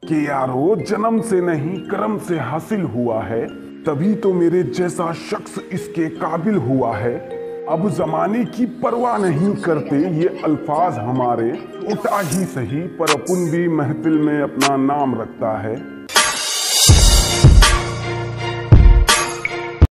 कि यारो जन्म से नहीं कर्म से हासिल हुआ है, तभी तो मेरे जैसा शख्स इसके काबिल हुआ है। अब जमाने की परवाह नहीं करते ये अल्फाज हमारे, उठा ही सही पर अपन भी महफिल में अपना नाम रखता है।